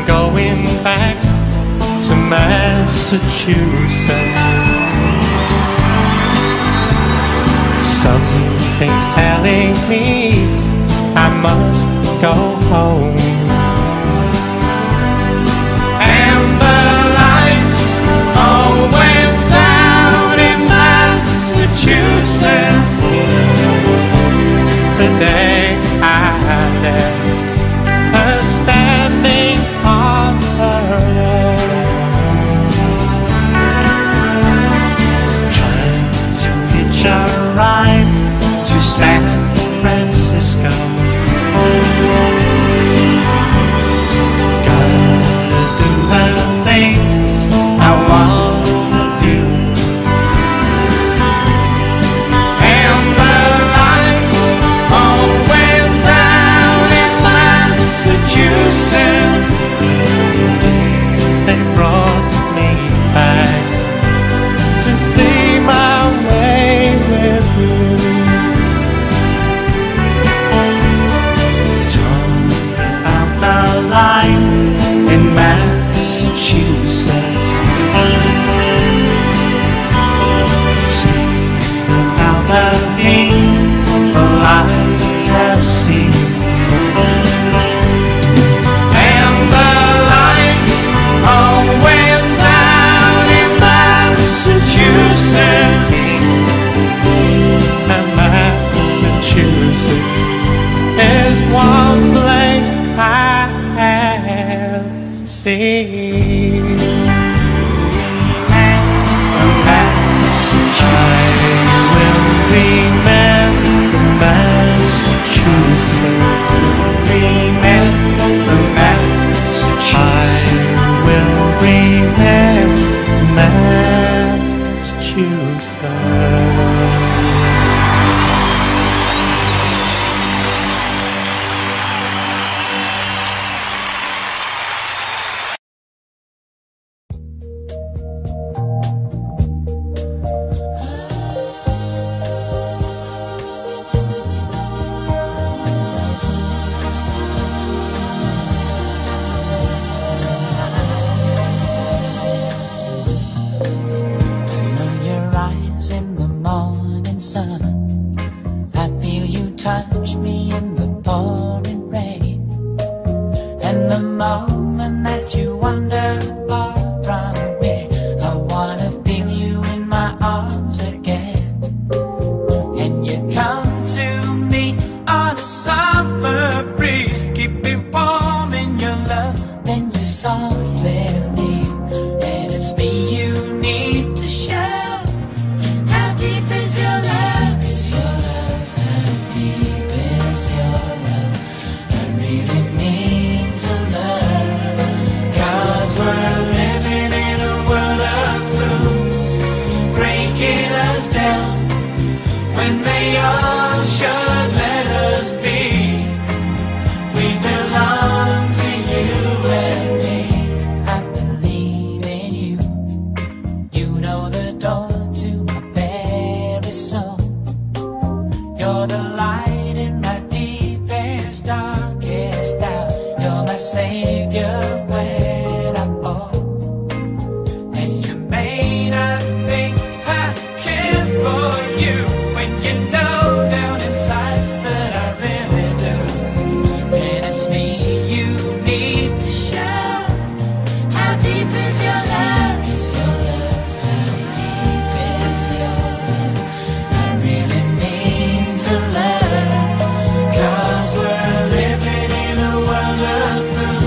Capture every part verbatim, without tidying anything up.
going back to Massachusetts. Something's telling me I must go home. And the lights all went down in Massachusetts the day I left her standing on her own, trying to hitch a ride to San Francisco. Gotta do the things I wanna do. And the lights all went down in Massachusetts. They brought me back to see my way with you. Line in Massachusetts, speak about the people I have seen. And the lights all went down in Massachusetts, and Massachusetts is one place I have seen. Massachusetts, I will remember Massachusetts. Remember Massachusetts. I will remember Massachusetts. Touch me in the pouring rain, and the moment that you wander far from me, I wanna feel you in my arms again. And you come to me on a summer breeze, keep me warm in your love, then you softly leave, and it's me you need to show. How deep is your love? Is your love? How deep is your love? I really need to learn, 'cause we're living in a world of fools, breaking us down when they all should let us be. We belong to you and me. I believe in you. You know the door to my very soul. You're the light in my deepest, darkest doubt. You're my savior when I fall. And you may not think I care for you, when you know down inside that I really do. And it's me you need to show. How deep is your love? Is your love? How deep is your love? I really need to learn, 'cause we're living in a world of fools.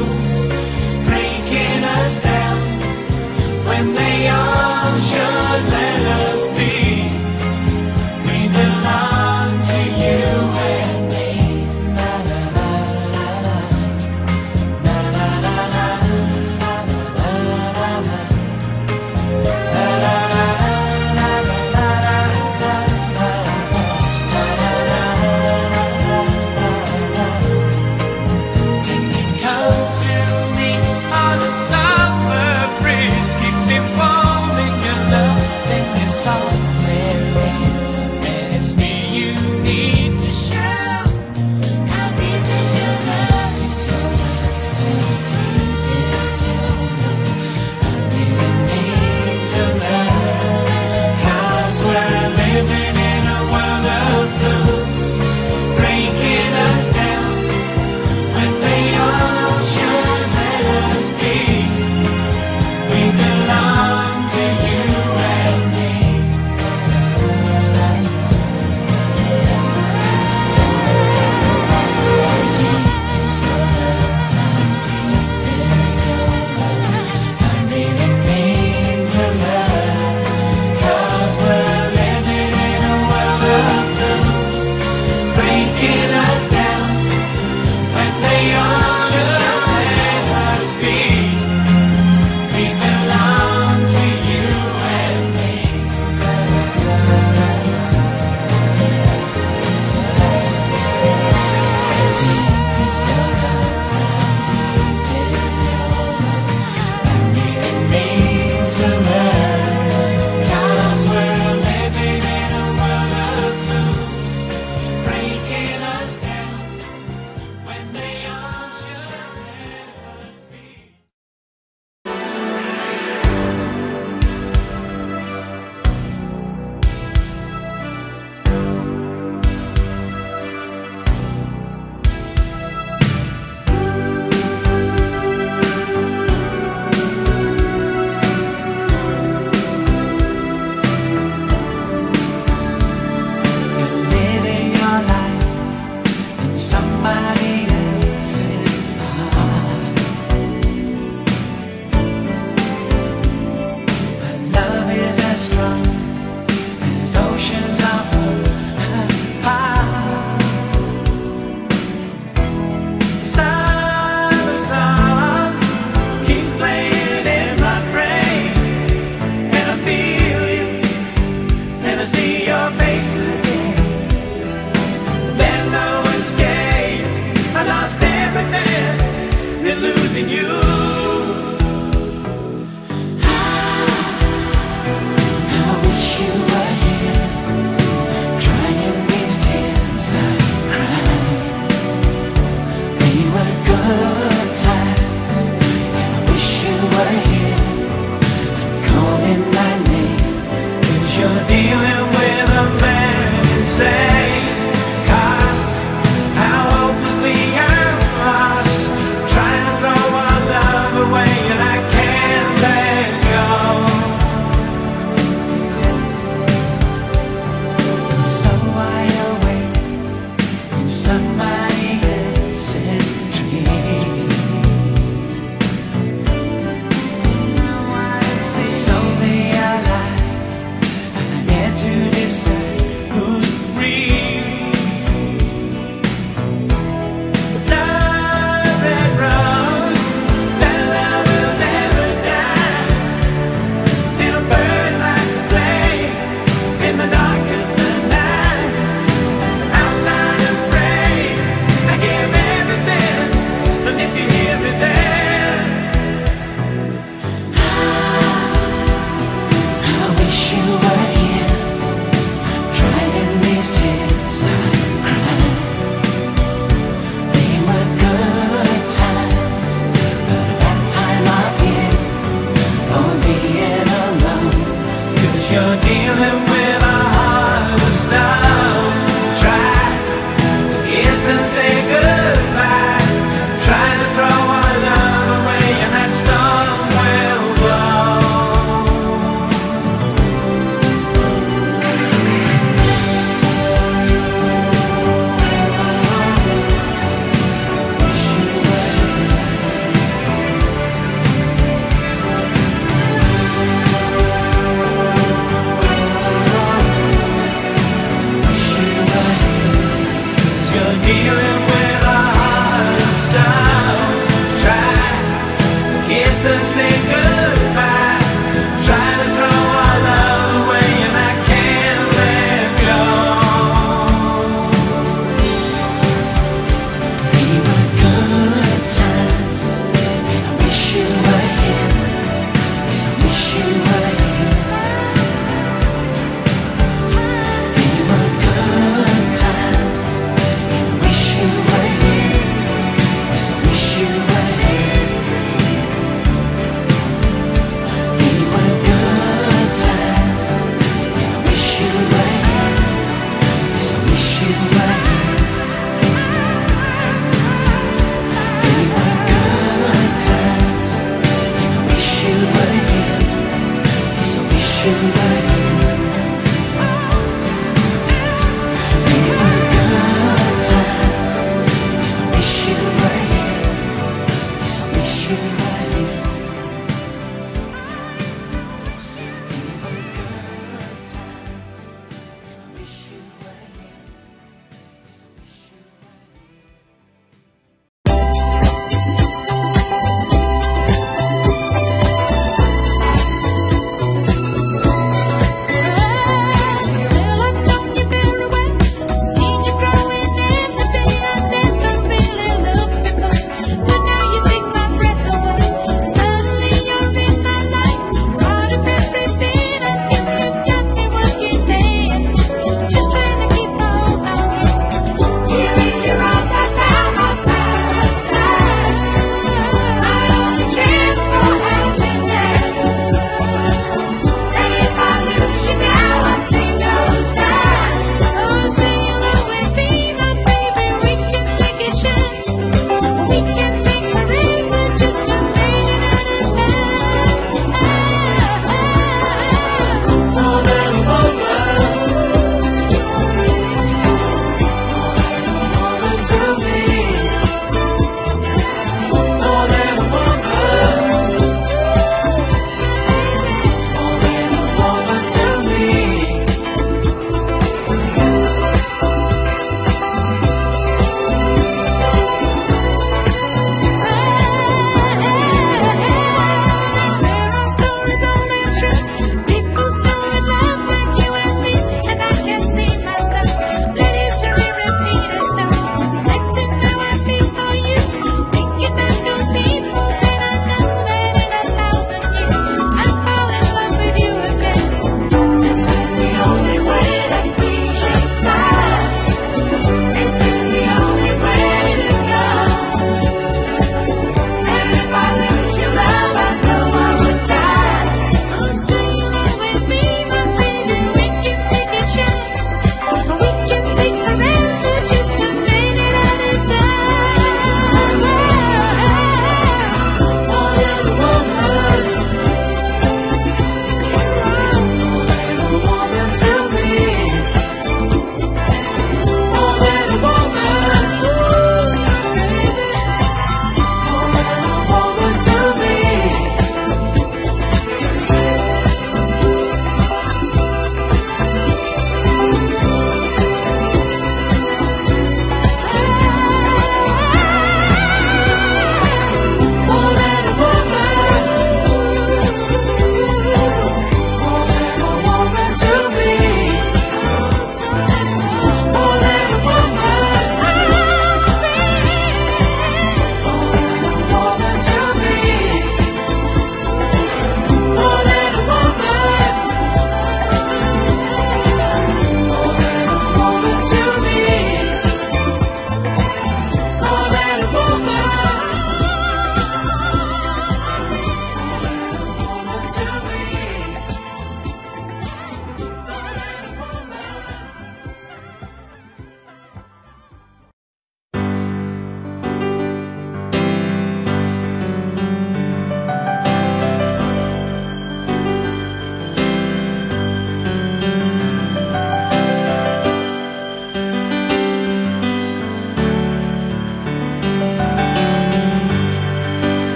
the ocean let us be. We belong to you and me. Deep is your love, how deep is your love? How deep it means to learn. 'Cause we're living in a world of fools, breaking us down when they are.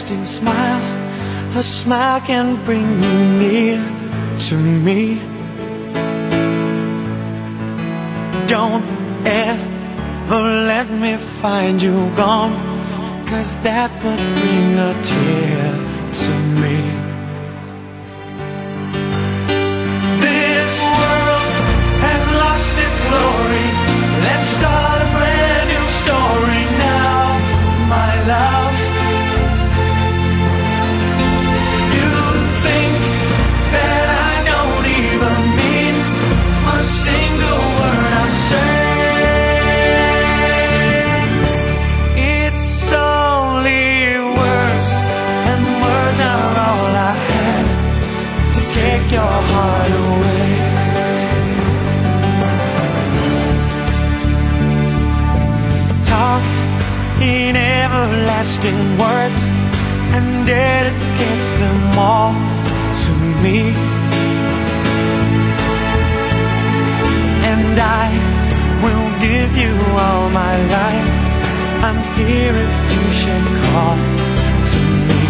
everlasting smile. A smile can bring you near to me. Don't ever let me find you gone, 'cause that would bring a tear to me. This world has lost its glory. Let's start a brand new story now, my love. You think that I don't even mean a single word I say. It's only words, and words are all I have to take your heart away. Talk in everlasting words and dedicate them all to me. And I will give you all my life. I'm here if you should call to me.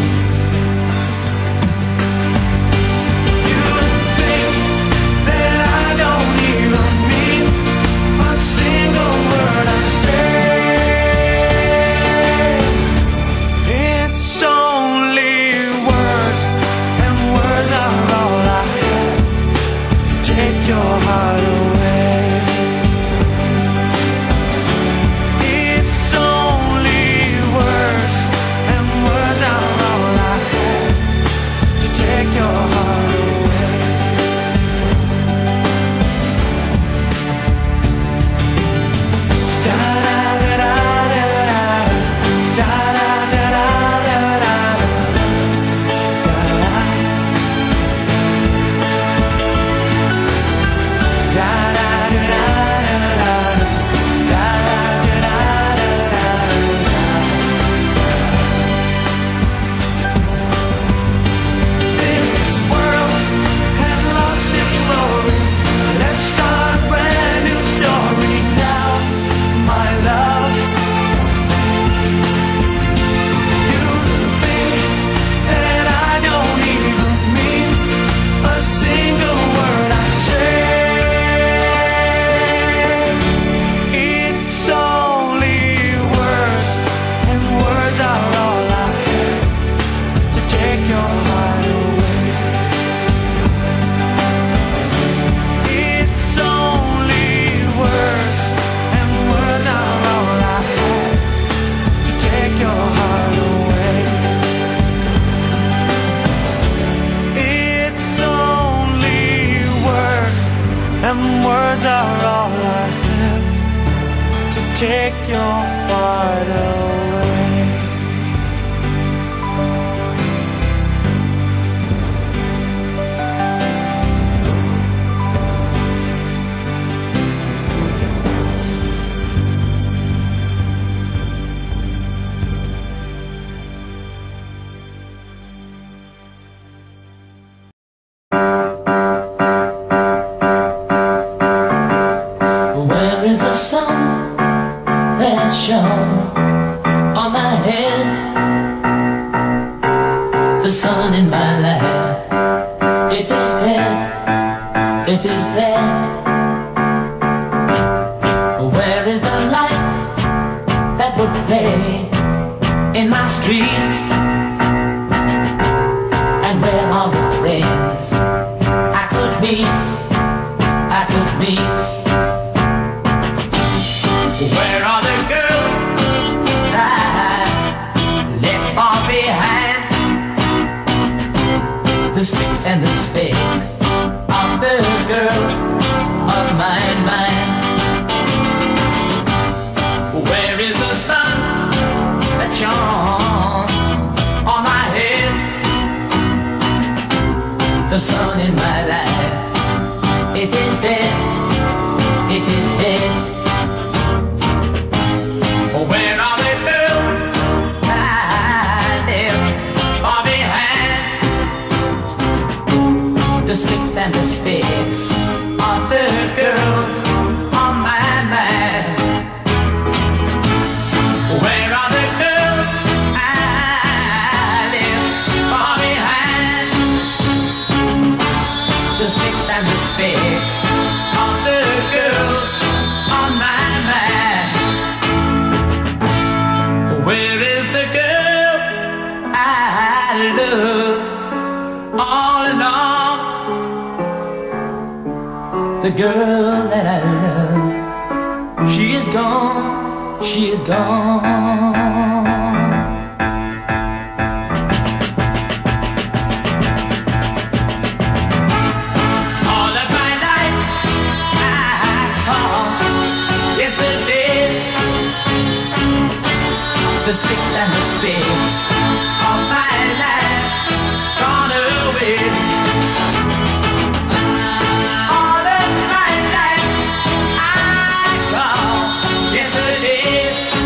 You think that I don't even mean a single word I say. It's only words, and words are all I have to take your heart away. It's only words, and words are all I have to take your heart away. Da da da da da da da da da da and words are all I have to take your heart away. Where is the sun that shone on my head? The sun in my life, it is dead, it is dead. Where is the light that would play in my street? And where are the friends I could meet, I could meet? Where are the girls that I left far behind? The sticks and the spades of the girls of my mind. Where is the sun that shone on my head? The sun in my life, it is dead, it is dead. Where are the girls I left far behind? The sticks and the spades of the girls on my mind. Where are the girls I face of the girls on my mind. Where is the girl I love all along? The girl that I love, she is gone, she is gone. All of my life I call yesterday, the sticks and the spits of my life gone away. All of my life I call yesterday,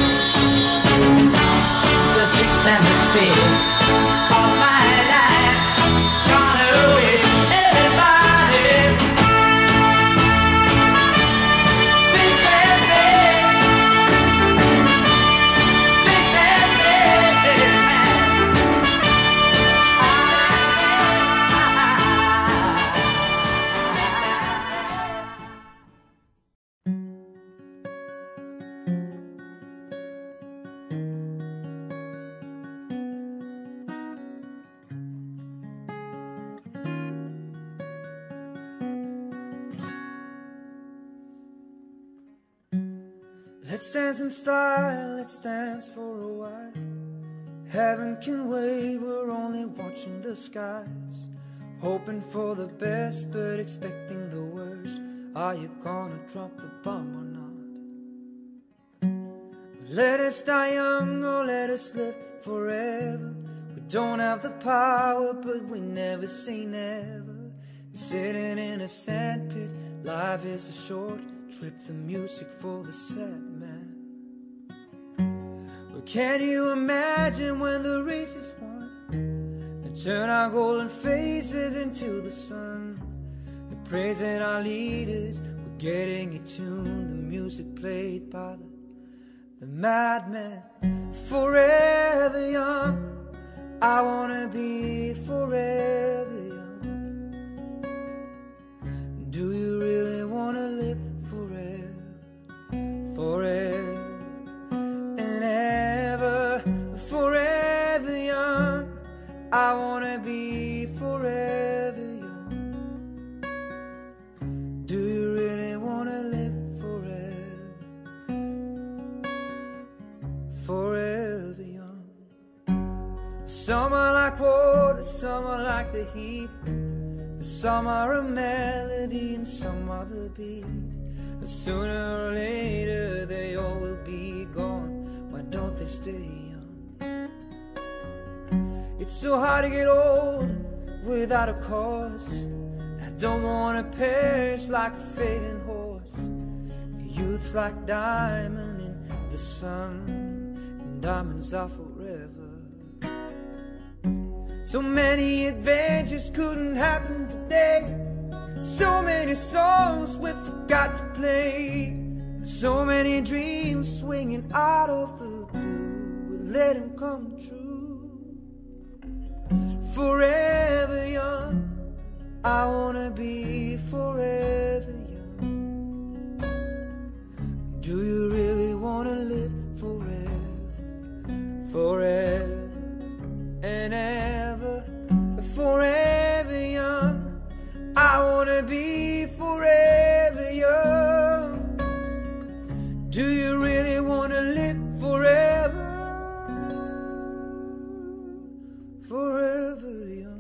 the sticks and the spits of my life gone away. Everybody, sticks and sticks, sticks and sticks. Let's dance in style, let's dance for a while. Heaven can wait, we're only watching the skies. Hoping for the best, but expecting the worst. Are you gonna drop the bomb or not? Let us die young or let us live forever. We don't have the power, but we never say never. Sitting in a sandpit, life is a short trip. The music for the sad man. Well, can you imagine when the race is won and turn our golden faces into the sun? And praising our leaders, we're getting it tuned. The music played by the, the madman. Forever young, I wanna be forever young. Do you really wanna live forever, forever and ever? Forever young, I wanna be forever young. Do you really wanna live forever, forever young? Some are like water, some are like the heat. Some are a melody and some are the beat. But sooner or later they all will be gone. Why don't they stay young? It's so hard to get old without a cause. I don't wanna perish like a fading horse. Youth's like diamond in the sun, and diamonds are forever. So many adventures couldn't happen today. So many songs we forgot to play. So many dreams swinging out of the blue. We'll let them come true. Forever young, I wanna be forever young. Do you really wanna live forever, forever and ever? Forever young, I wanna be forever young. Do you really wanna live forever, forever young?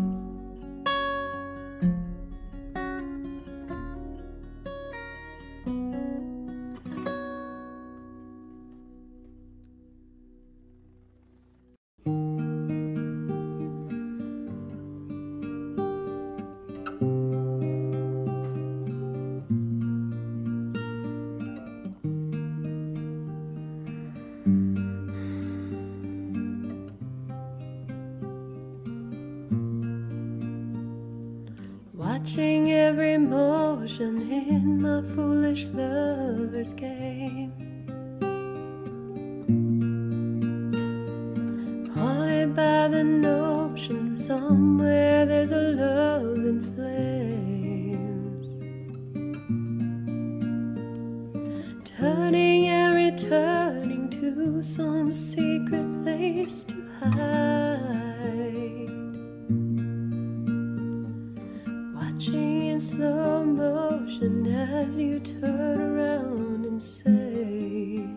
Watching every motion in my foolish lover's game. Haunted by the notion somewhere there's a love in flames. returning to some secret place to hide, watching in slow motion as you turn around and say,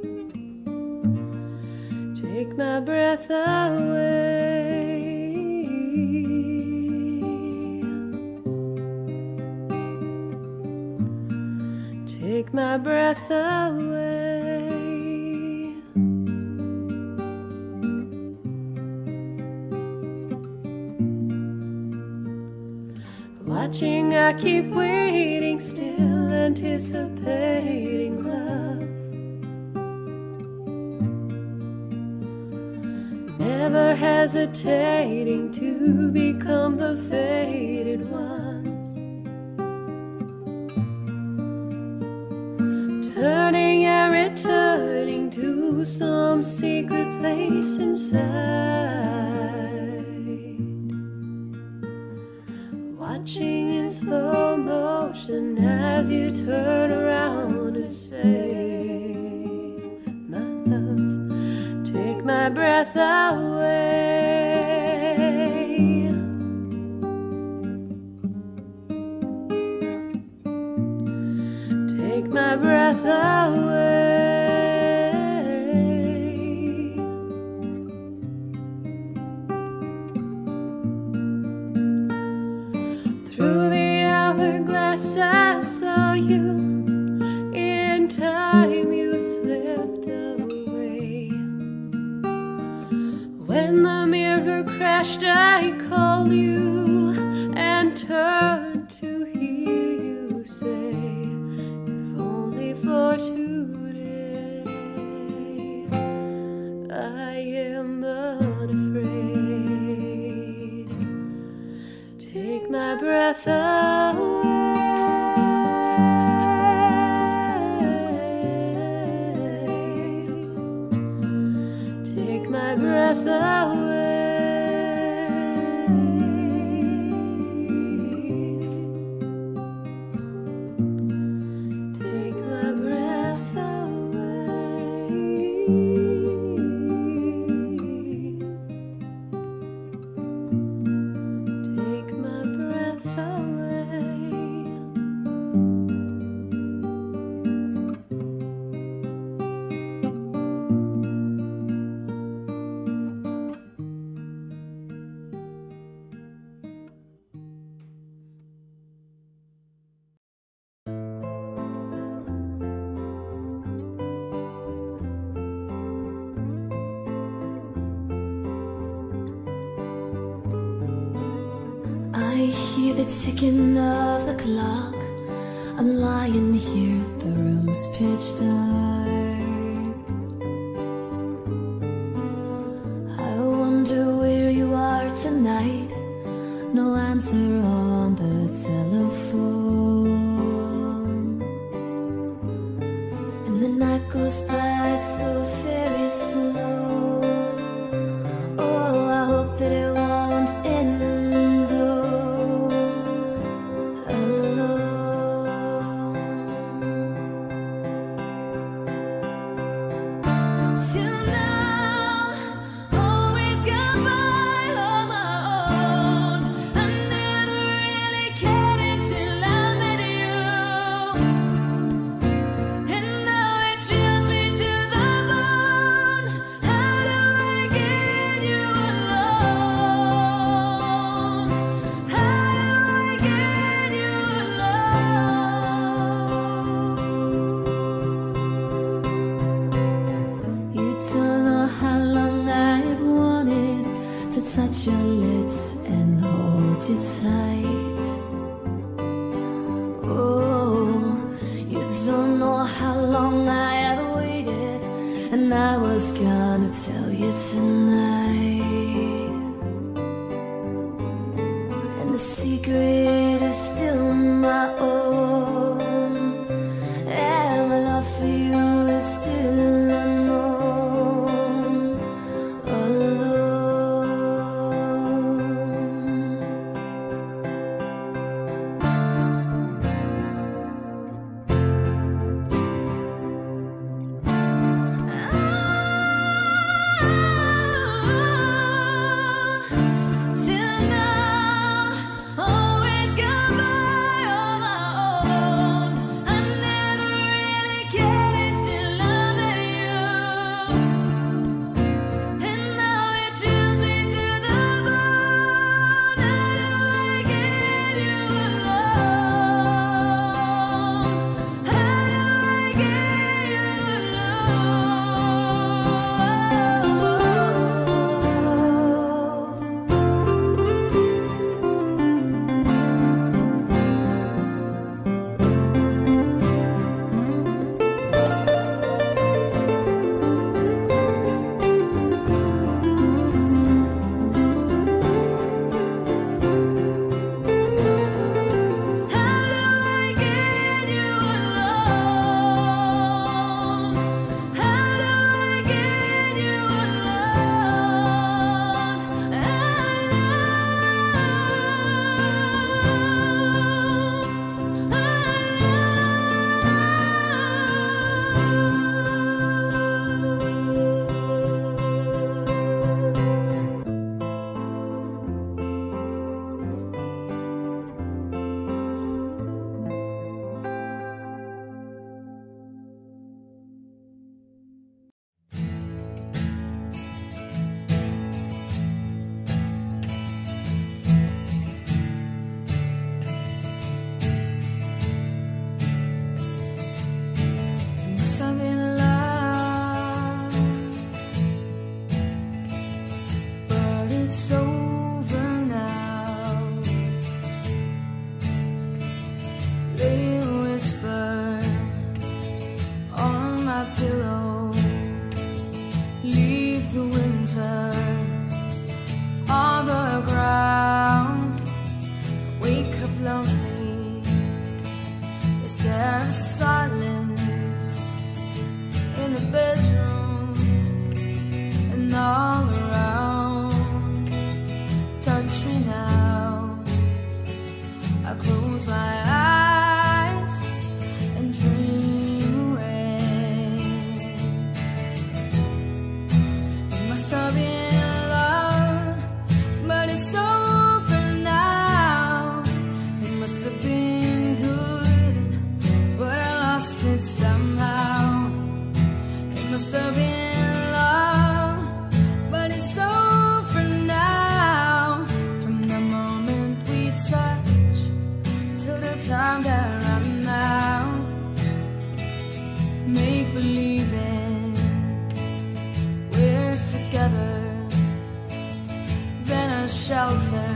take my breath away. Take my breath away. Watching, I keep waiting, still anticipating love, never hesitating to become the fated ones, turning and returning to some secret place inside, watching in slow motion as you turn around and say, my love, take my breath away. Take my breath away. Through the hourglass I saw you, in time you slipped away. When the mirror crashed I called you and turned to hear you say, if only for today I am unafraid. Take my breath away. Take my breath away. Take my breath away. Take my breath away. I hear the ticking of the clock. I'm lying here, the room's pitch dark. I wonder where you are tonight. No answer on the telephone, and the night goes by so very slow. Oh, I hope that it won't end. Touch your lips and hold you tight. Oh, you don't know how long I have waited, and I was gonna tell you tonight. And the secret is still my own, and my love for you is still unknown. Alone. shelter on the ground. Wake up lonely. Is there a silence in the bedroom and all around? Touch me now. I close my eyes and dream away. It must have been love, but it's over now. It must have been good, but I lost it somehow. It must have been love, but it's over now. From the moment we touch till the time that runs out. Make believing we're together, then a shelter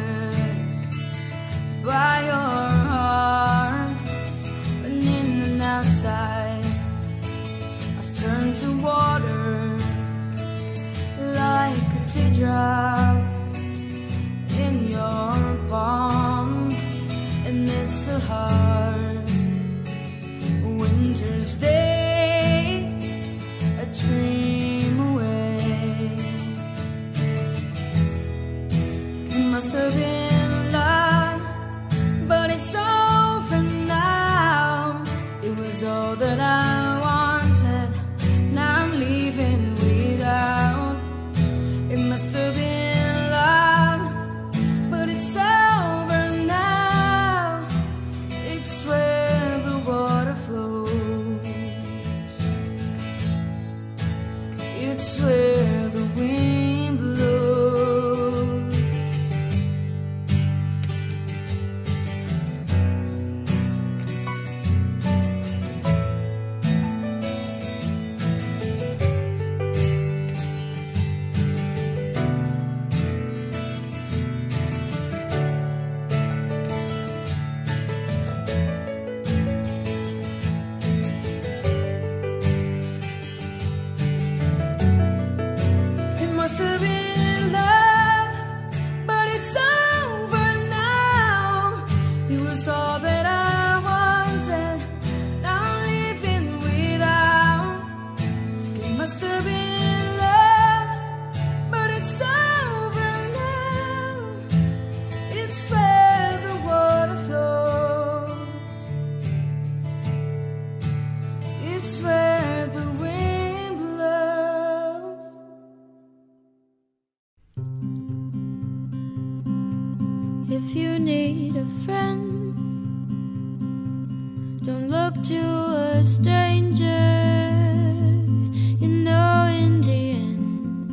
by your heart. And in and outside, I've turned to water like a teardrop in your palm. And it's a hard winter's day, a dream away. It must have been love, but it's over now. It was all that I wanted, now I'm leaving without. It must have been love, but it's over now. It's where the water flows. It's where the wind blows. It must have been love, but it's over now. It was all that I wanted, now I'm living without. It must have been love, but it's over now. It's where the water flows. It's where the wind blows. If you need a friend, don't look to a stranger. You know in the end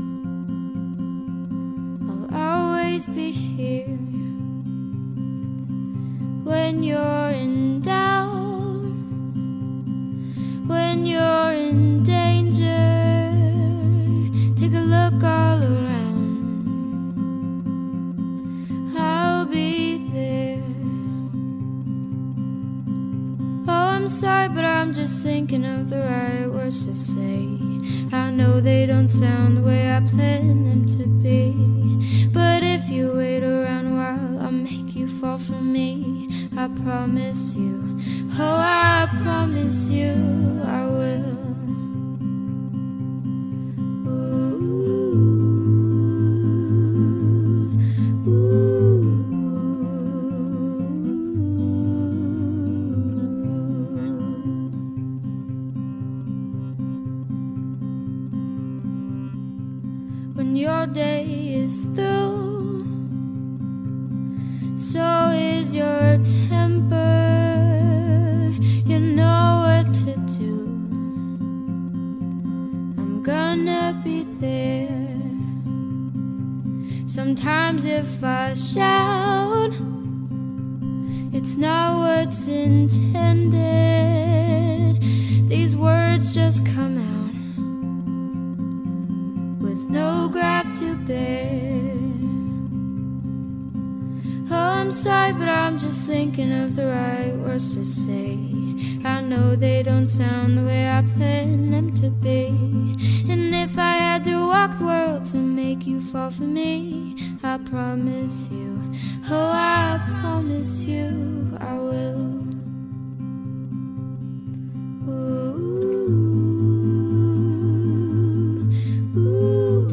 I'll always be here. When you're in doubt, when you're in danger, take a look all around. I'll be there. Oh, I'm sorry, but I'm just thinking of the right words to say. I know they don't sound the way I planned them to be, but if you wait around a while, I'll make you fall for me. I promise you, oh, I promise you I will. When your day is through, so is your temper. You know what to do. I'm gonna be there. Sometimes if I shout, it's not what's intended. These words just come out with no grab to bear. Oh, I'm sorry, but I'm just thinking of the right words to say. I know they don't sound the way I planned them to be, and if if I had to walk the world to make you fall for me, I promise you, oh, I promise you I will. Ooh, ooh, ooh.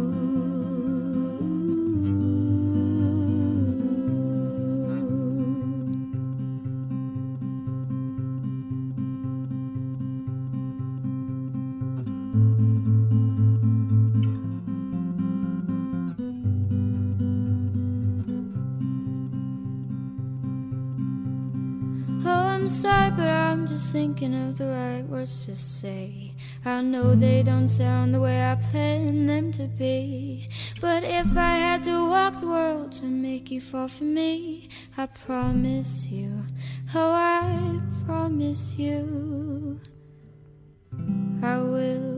I'm sorry, but I'm just thinking of the right words to say. I know they don't sound the way I planned them to be, but if I had to walk the world to make you fall for me, I promise you, oh, I promise you I will.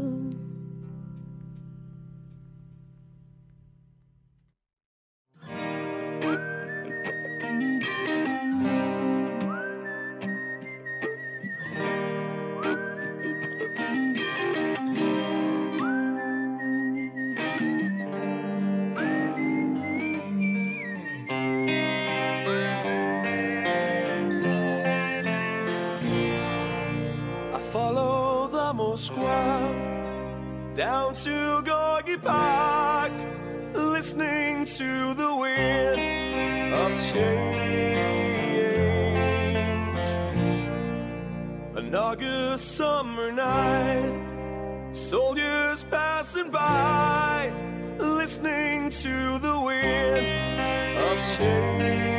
Follow the Moskwa down to Gorky Park, listening to the wind of change. An August summer night, soldiers passing by, listening to the wind of change.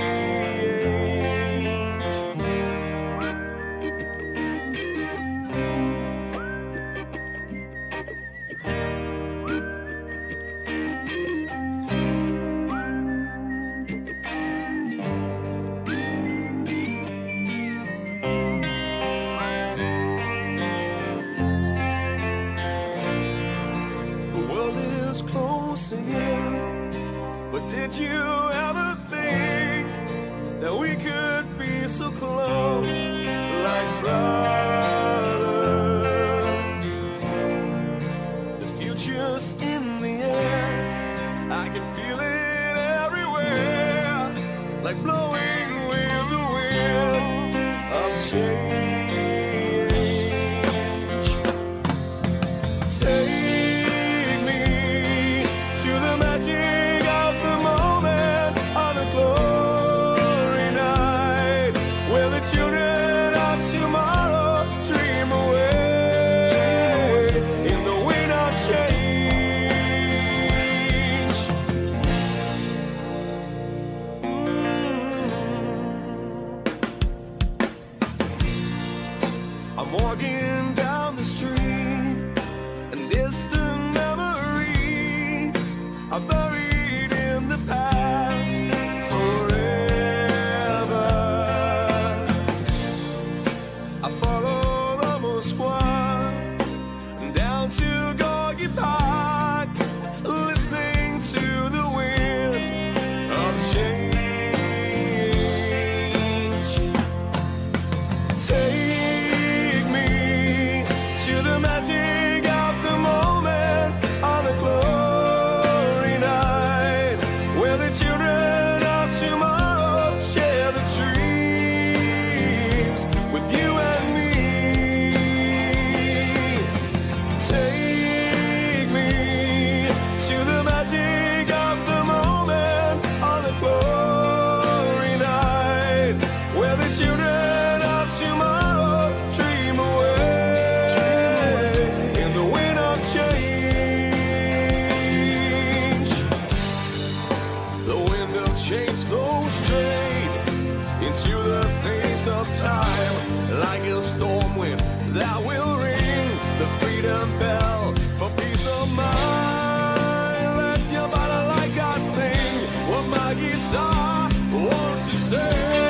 But did you ever think that we could be so close, like brothers? The future's in the air, I can feel it everywhere, like blowing with the wind of change. Take walking down the street, and distant memories are buried in the past forever. I follow the Moskwa down to Gorky Park, listening to the wind of change. Take to the magic of the moment on a glory night, where the children of tomorrow share the dreams with you and me. Take me to the magic of the moment on a glory night, where the children of tomorrow dream away. Change flows straight into the face of time, like a storm wind that will ring the freedom bell for peace of mind. Let your body like I sing what my guitar wants to say.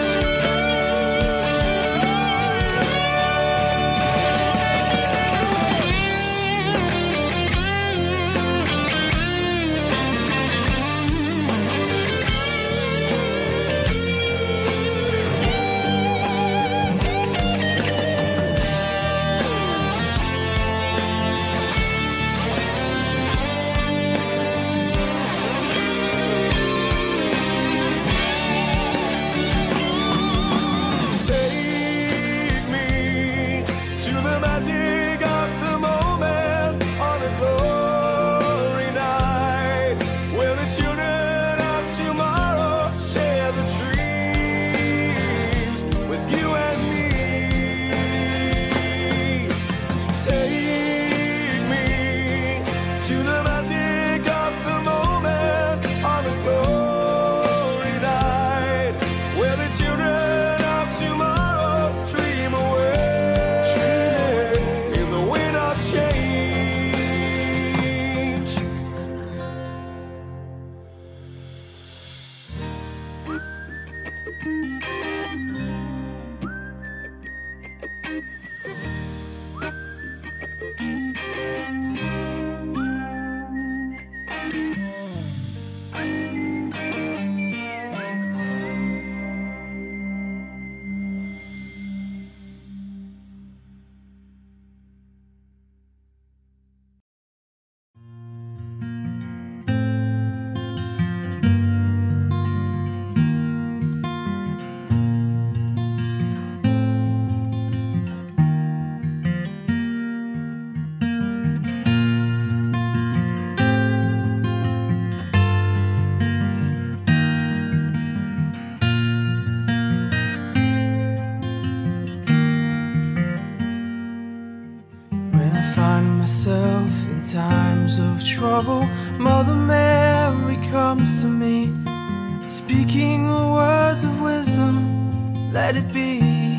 myself in times of trouble, Mother Mary comes to me, speaking words of wisdom, let it be.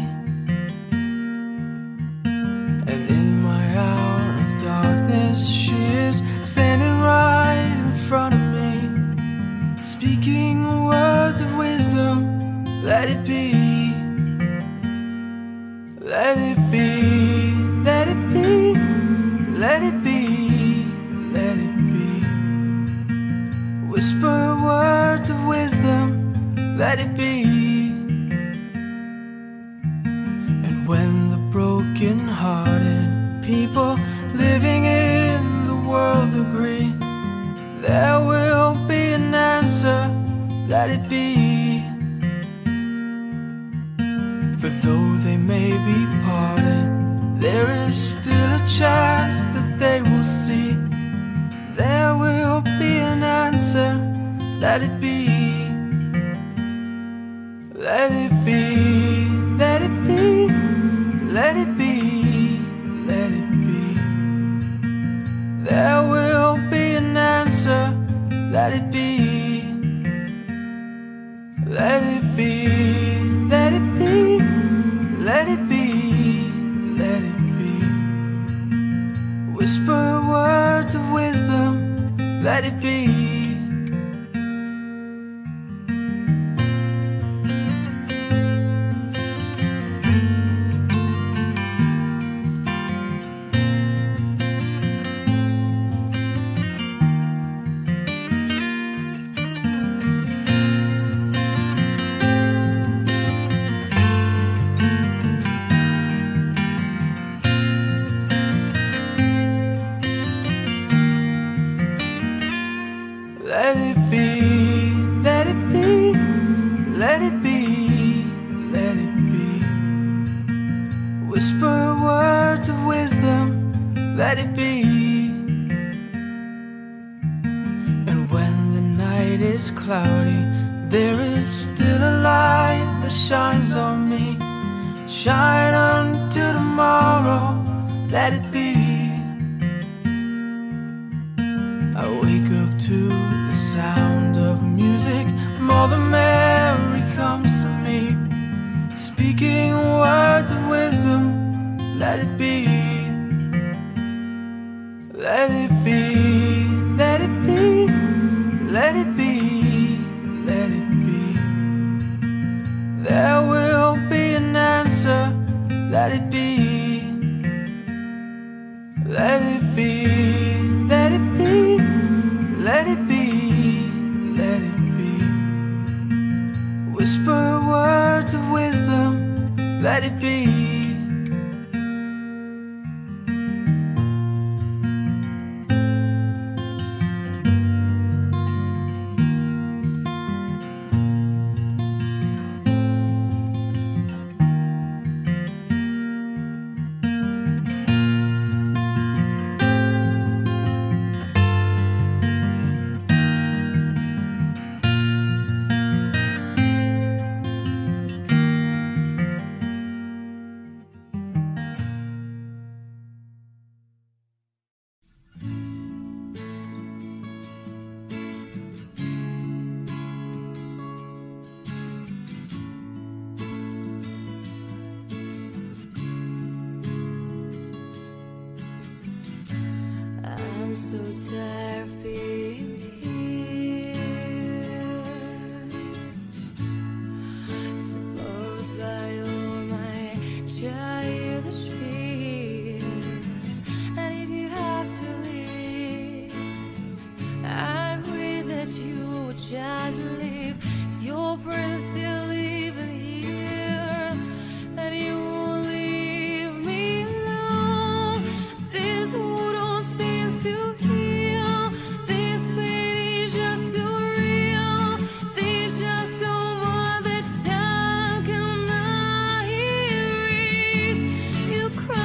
And in my hour of darkness, she is standing right in front of me, speaking words of wisdom, let it be. Let it be, let it be, let it be, let it be. Whisper words of wisdom, let it be. And when the broken-hearted people living in the world agree, there will be an answer, let it be. For though they may be parted, there is still a chance that they will see. There will be an answer, let it be. Let it be, let it be, let it be, let it be. There will be an answer, let it be. Let it be, let it be, let it be, let it be. Whisper words of wisdom, let it be. Let it be, let it be, let it be, let it be. Whisper words of wisdom, let it be. And when the night is cloudy, there is still a light that shines on me. Shine until tomorrow, let it be. I wake up to the sound of music, Mother Mary comes to me, speaking words of wisdom, let it be. Let it be, let it be, let it be, let it be. There will be an answer, let it be. Let it be, let it be, let it be, let it be. Whisper words of wisdom, let it be. I'm so tired of being here. Supposed by all my childish fears. And if you have to leave, I pray that you would just leave. 'Cause your presence still living here, and you won't leave me alone. This world don't seem to heal. This pain is just too real. There's just so much that time cannot erase. You cry.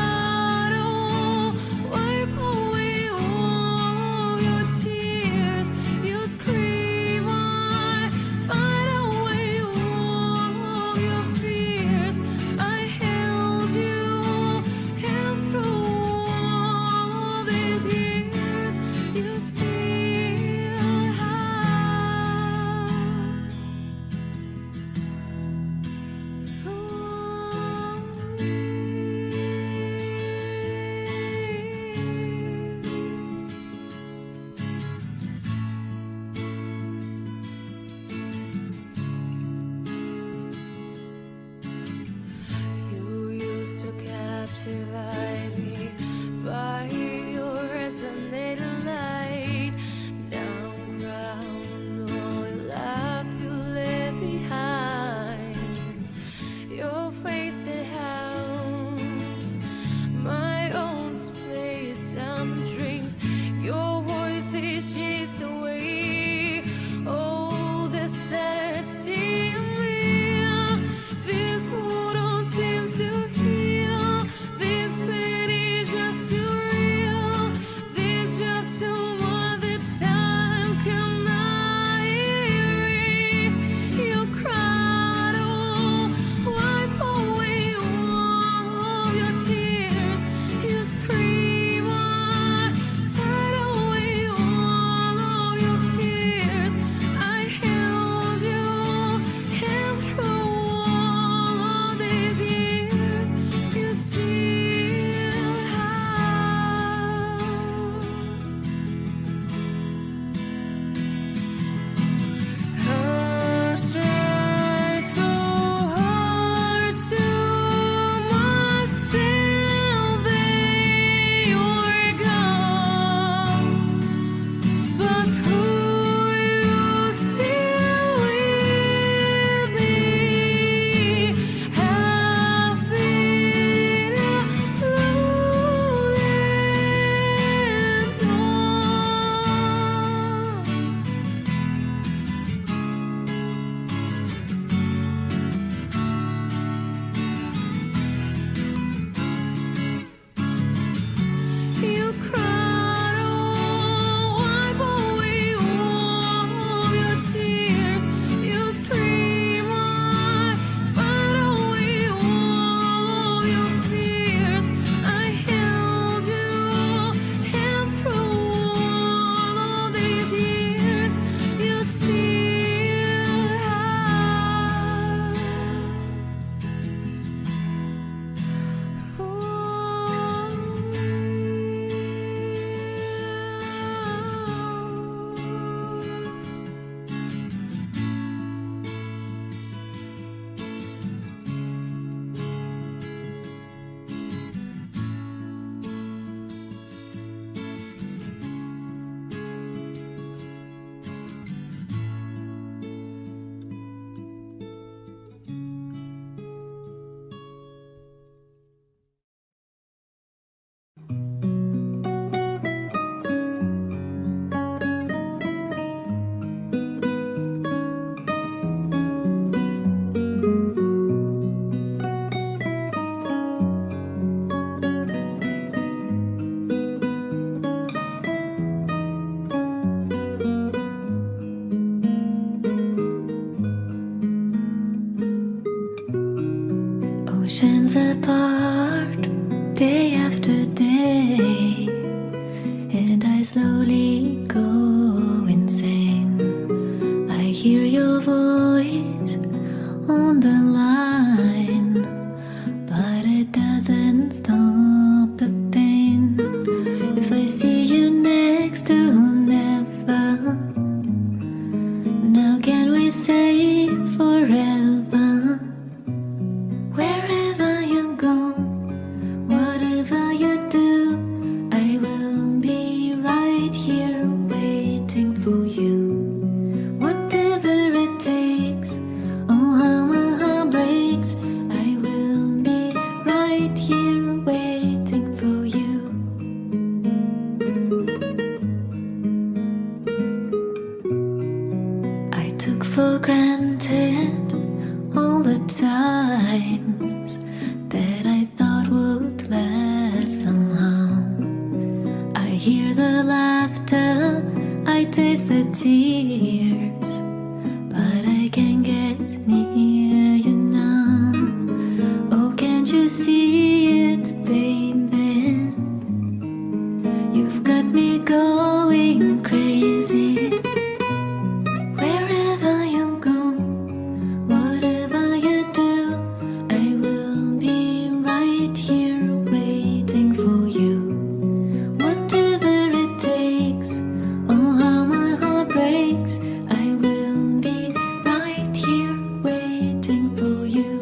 the tears, but I can't get near you now. Oh, can't you see it, baby? You've got me going crazy. Wherever you go, whatever you do, I will be right here waiting for you. Whatever it takes, oh how my heart breaks, I will be right here waiting for you.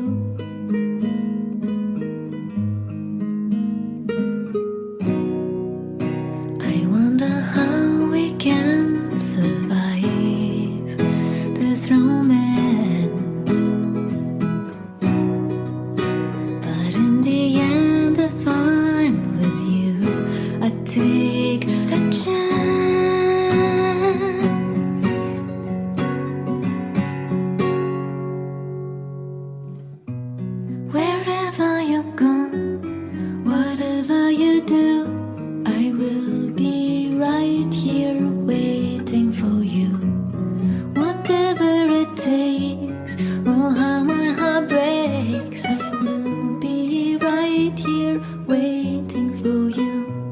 I wonder how we can survive this romance, but in the end, if I'm with you, I take the chance. Wherever you go, whatever you do, I will be right here waiting for you. Whatever it takes, oh how my heart breaks, I will be right here waiting for you.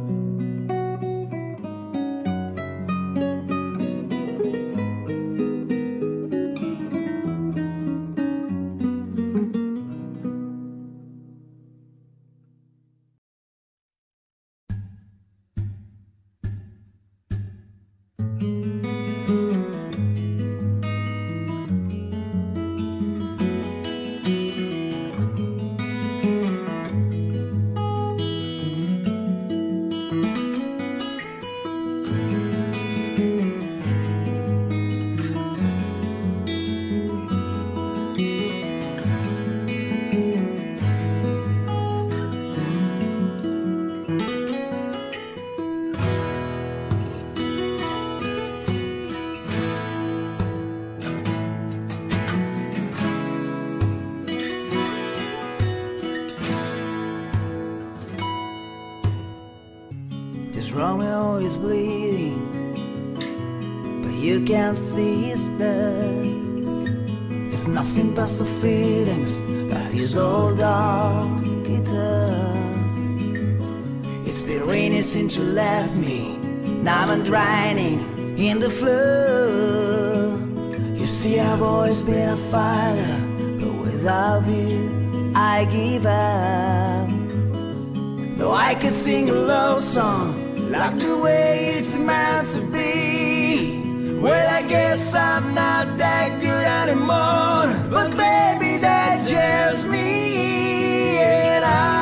This Romeo is bleeding, but you can't see his blood. It's nothing but some feelings that his old dog guitar. It's been raining since you left me, now I'm drowning in the flood. You see, I've always been a fighter, but without you, I give up. Though I could sing a love song like the way it's meant to be, well, I guess I'm not that good anymore. But baby, that's just me, and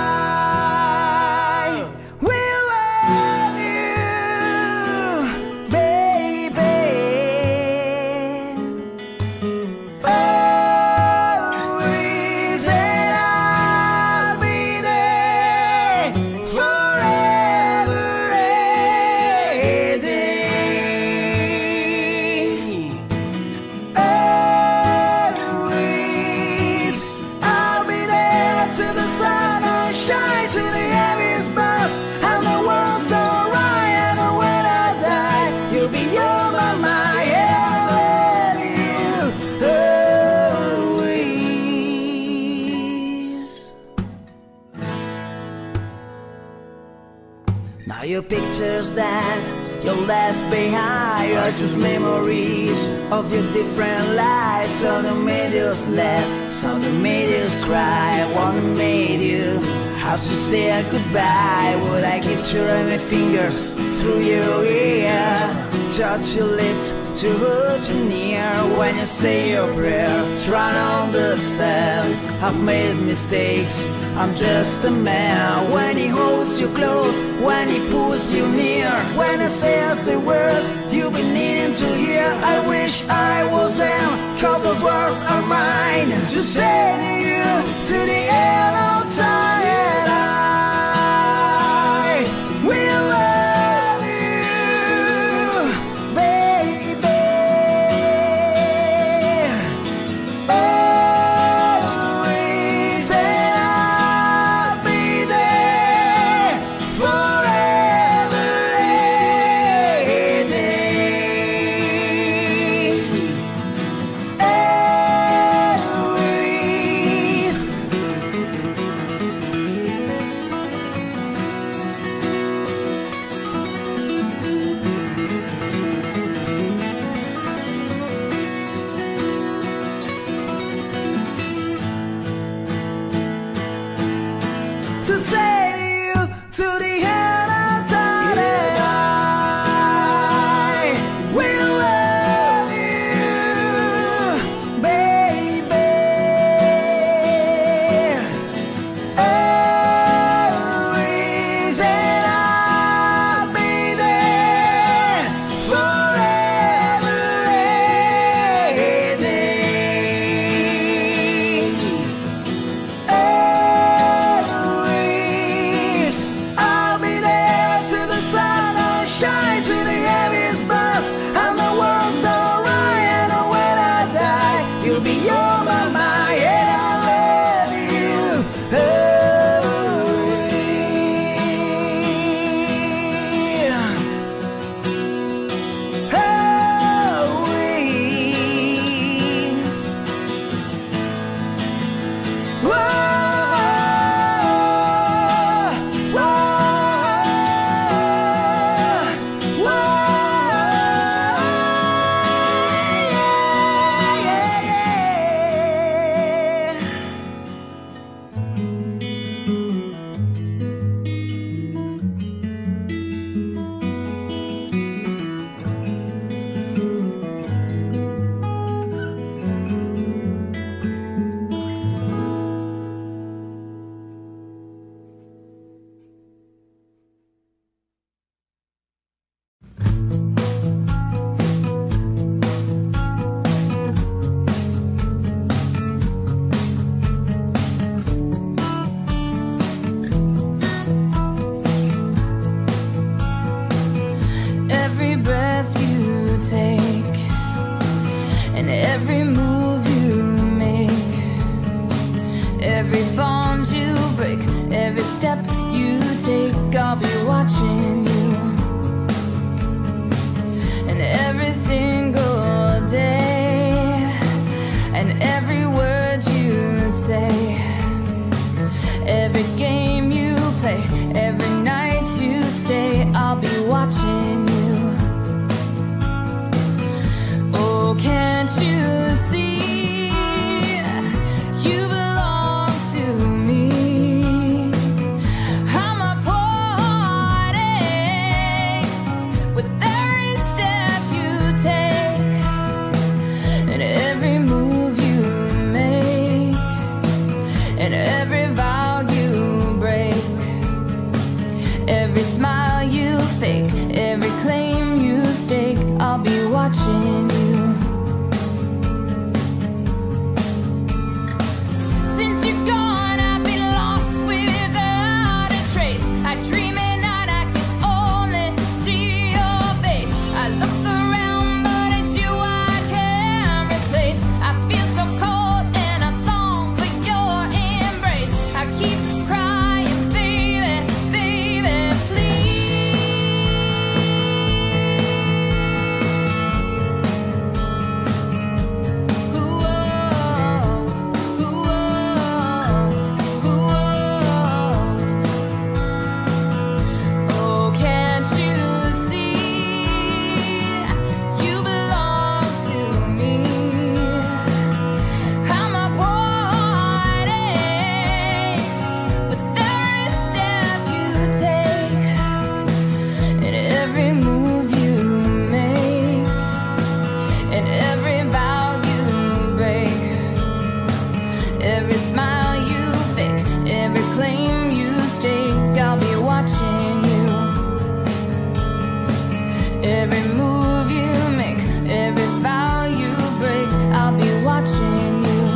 I will love you, baby. Always, and I'll be there forever. Now your pictures that you left behind are just memories of your different lives. Some that made you laugh, some that made you cry, one that made you have to say a goodbye. Would I give to run my fingers through your ear, touch your lips to hold you near when you say your prayers, try to understand I've made mistakes, I'm just a man. When he holds you close, when he pulls you near, when he says the words you've been needing to hear, I wish I was him, cause those words are mine to say to you to the end of time. And I will love you, baby. Always, and I'll be there forever. every smile you fake, every claim you stake, I'll be watching you. Since you're gone, I've been lost without a trace. I dream at night, I can only see your face. I look around, but it's you I can't replace. I feel so cold and I long for your embrace. I keep crying, baby, baby, please. Ooh, oh, ooh, oh, ooh, oh. Oh, can't you see you belong to me? I'm a poor heart aches with every step you take, and every move you make, and every vow you break, every smile you fake, every claim you stake, I'll be watching you. Every move you make, every vow you break, I'll be watching you.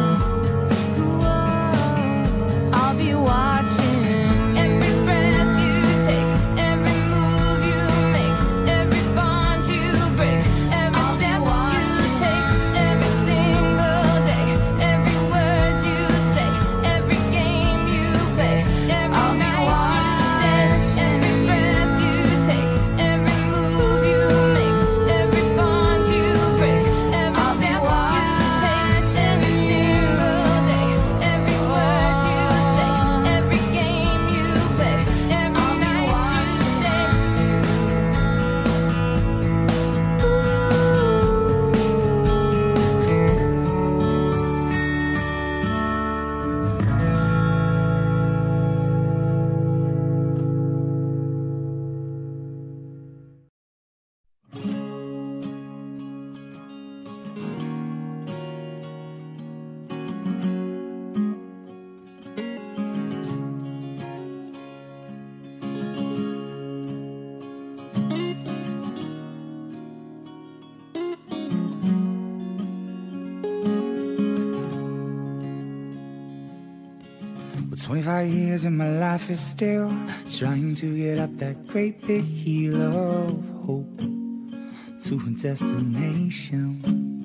I'll be watching you. Every breath you take, every move you make, every bond you break, every step you take, every single day, every word you say, every game you play, every night you stay, every breath you take, every move you make, every bond you break, every step you take, every single day, every word you say, every game you play, every night you stay. Well, twenty-five years and my life is still trying to get up that great big hill of hope to a destination.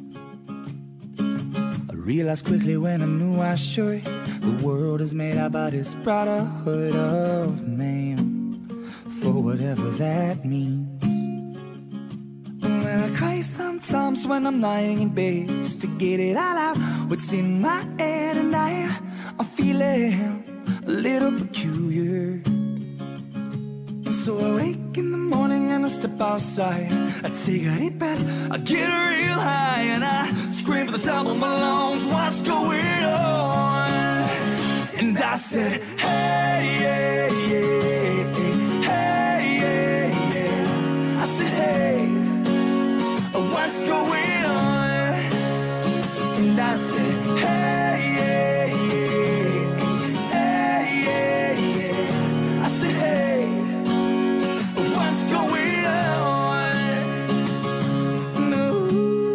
I realized quickly when I knew I should, the world is made up by this brotherhood of man, for whatever that means. When I cry sometimes when I'm lying in bed, just to get it all out, what's in my head, and I, I'm feeling a little peculiar. And so I wake in the morning and I step outside, I take a deep breath, I get real high, and I scream at the top of my lungs, what's going on? And I said, hey, yeah, yeah, hey, yeah, yeah. I said, hey, what's going on? And I said, hey, yeah, yeah, hey, yeah, yeah. I said, hey, what's going on? No.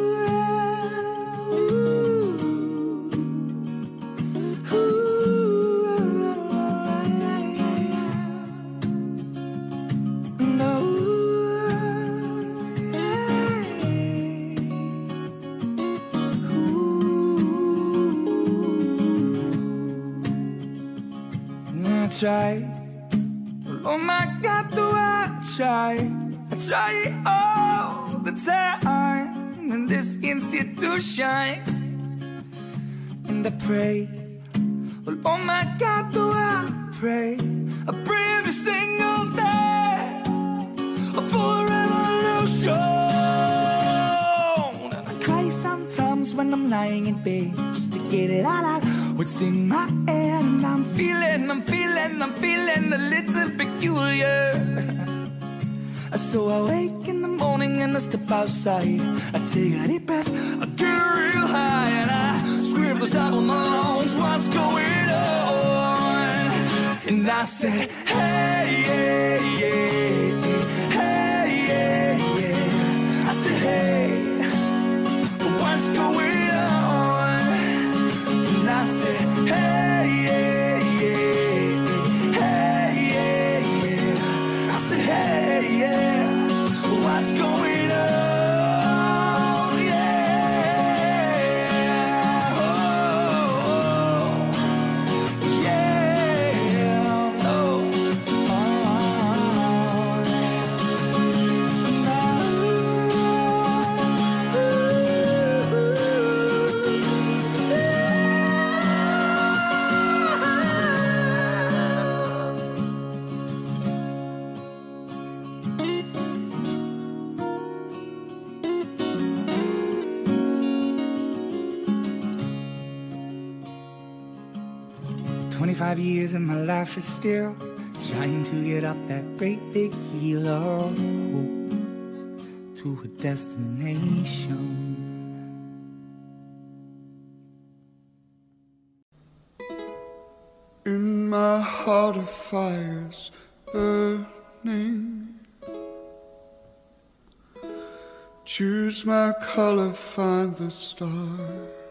Try, oh my God, do I try? I try it all the time in this institution, and I pray. Well, oh my God, do I pray? I pray every single day for revolution. And I cry sometimes when I'm lying in bed, just to get it all out, what's in my head, and I'm feeling, I'm feeling, I'm feeling a little peculiar. So I wake in the morning and I step outside, I take a deep breath, I get real high, and I scream at the top of my lungs, what's going on? And I said, hey, yeah, yeah. what's going on. Yeah, oh, yeah, oh, twenty-five years of my life is still trying to get up that great big hill of hope to a destination. In my heart a fire's burning. Choose my color, find the star.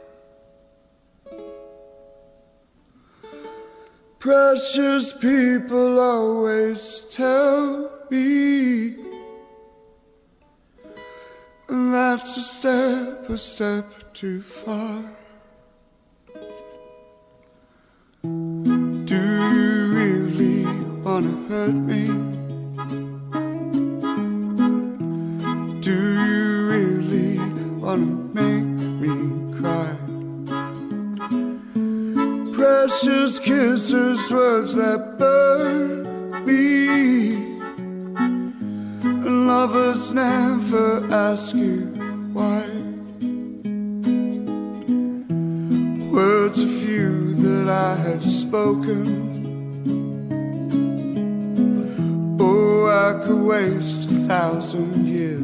Precious people always tell me that's a step, a step too far. Do you really wanna hurt me? Do you really wanna make me cry? Precious kisses, words that burn me, and lovers never ask you why. Words are few that I have spoken. Oh, I could waste a thousand years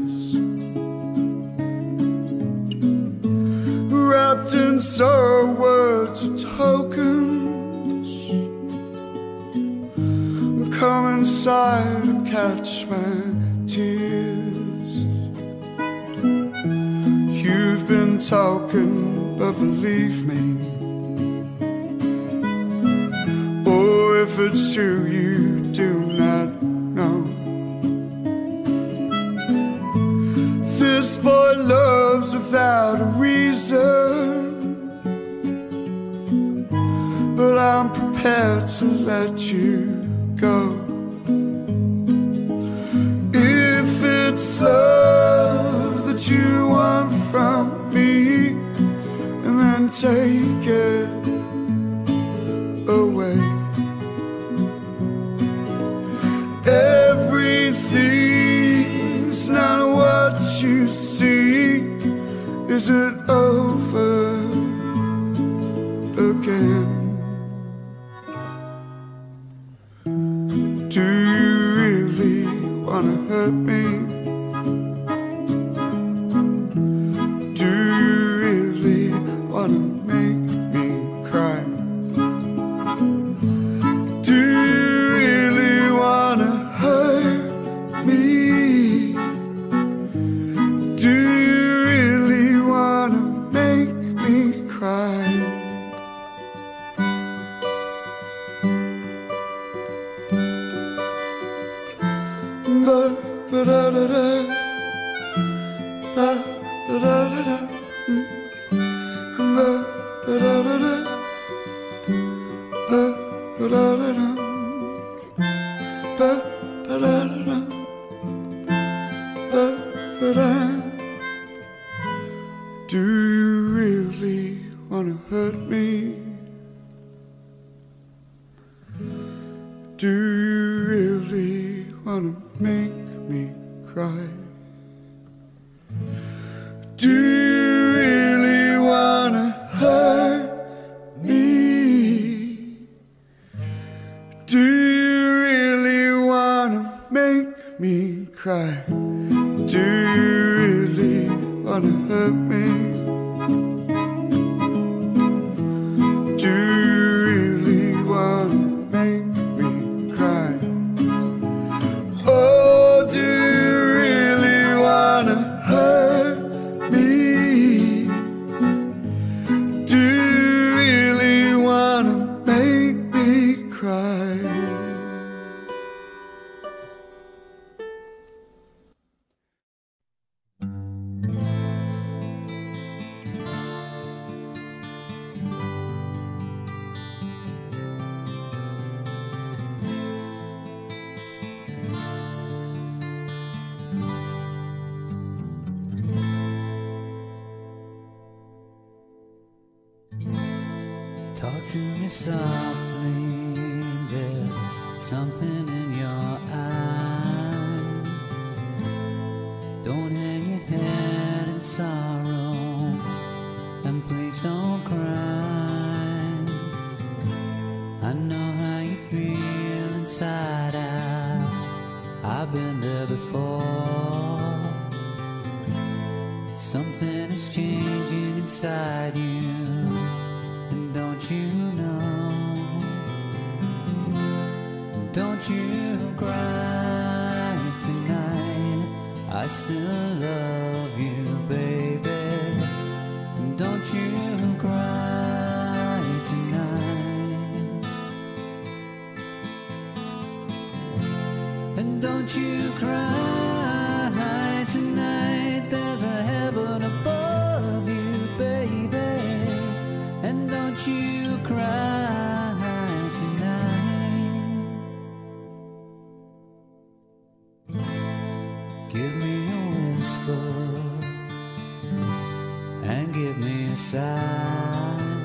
wrapped in sorrow, words are tokens. Come inside and catch my tears. You've been talking, but believe me, oh, if it's true, you do not know. This boy loves without a reason, but I'm prepared to let you go. If it's love that you want from me, and then take it away. Everything's not what you see. Is it over again? Do you really wanna hurt me? Do you really wanna make me cry? Do you really wanna hurt me? Do you really wanna make me cry? Ba ba da da da, ba ba da da da, ba ba da da da, ba ba da da da, ba ba da da da, ba ba da. Do you really wanna hurt me? Do you really wanna make me cry? Do you really wanna hurt me? Do you really wanna make me cry? Do you really wanna hurt me? Do you really wanna make me cry? Oh, do you really wanna hurt me? Do you really wanna make me cry? to me softly. There's something in your eyes. Don't hang your head in sorrow, and please don't cry. I know how you feel inside out. I've been there before. Something is changing inside you, and don't you know? Don't you cry tonight. I still love you, baby. Don't you cry tonight. And don't you cry tonight. There's a heaven above you, baby. And don't you cry tonight. Give me a whisper and give me a sigh.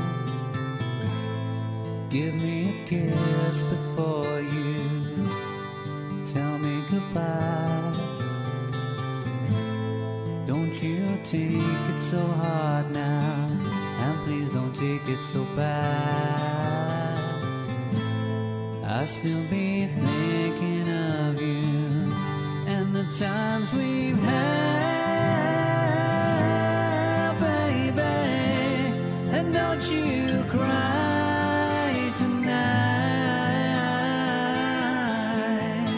Give me a kiss before you tell me goodbye. Don't you take it so hard now, and please don't take it so bad. I'll still be thinking of you and the times we've had, baby. And don't you cry tonight.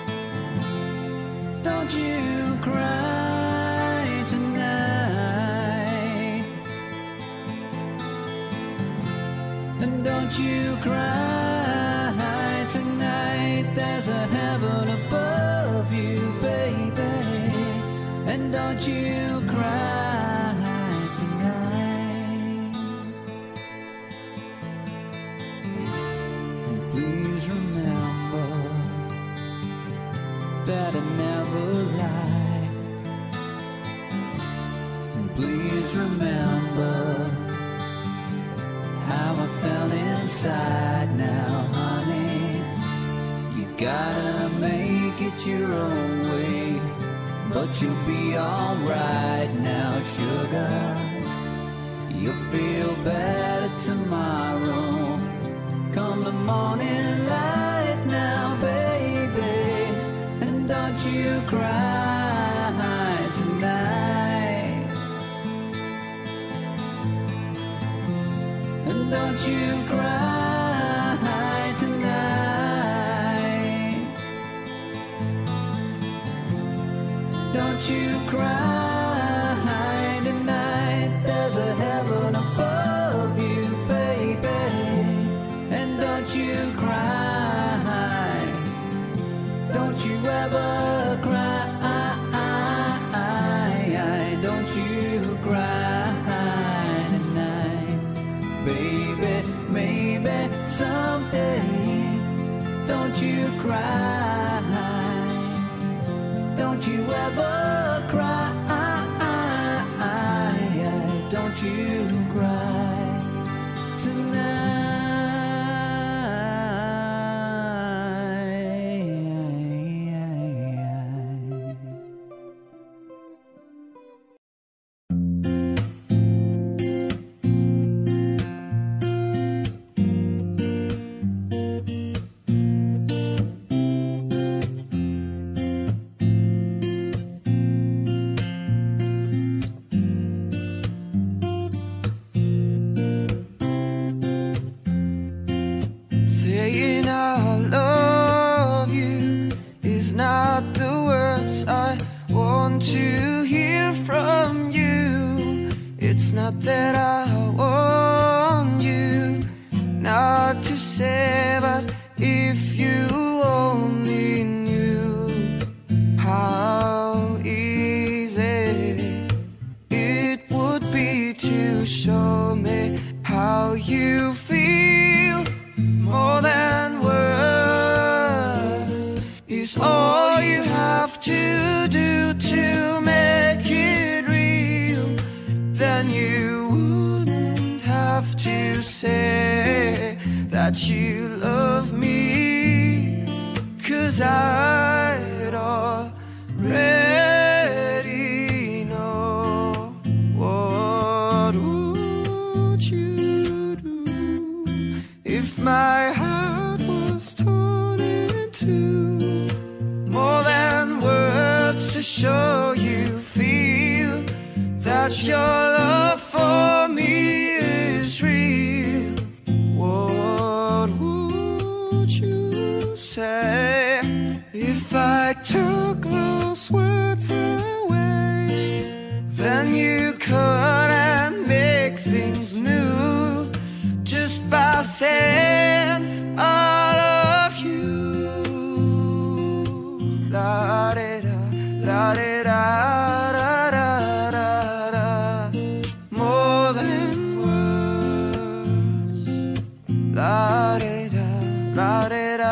Don't you cry tonight. And don't you cry tonight. There's a heaven above you, baby. And don't you cry tonight. And please remember that I never lie. And please remember how I felt inside now, honey. You gotta make it your own way, but you'll be alright now, sugar. You'll feel better tomorrow. Come the morning light now, baby. And don't you cry tonight. And don't you cry tonight. Don't you cry tonight. There's a heaven above you, baby. And don't you cry. Don't you ever cry. Don't you cry tonight. Baby, maybe someday. Don't you cry. Don't you ever cry. Don't you cry tonight. Saying I love you is not the words I want to hear from you. It's not that I want you not to say, but if you only knew how easy it would be to show me how you feel. More than words is all you have to do to make it real. Then you wouldn't have to say say that you love me, 'cause I'd already know. What would you do if my heart was torn in two? More than words to show you feel that your love for me is real. What would you say if I took those words away? Then you could and make things new just by saying I love you. La da da, la da da, da da da da. More than words. La da da, la da da.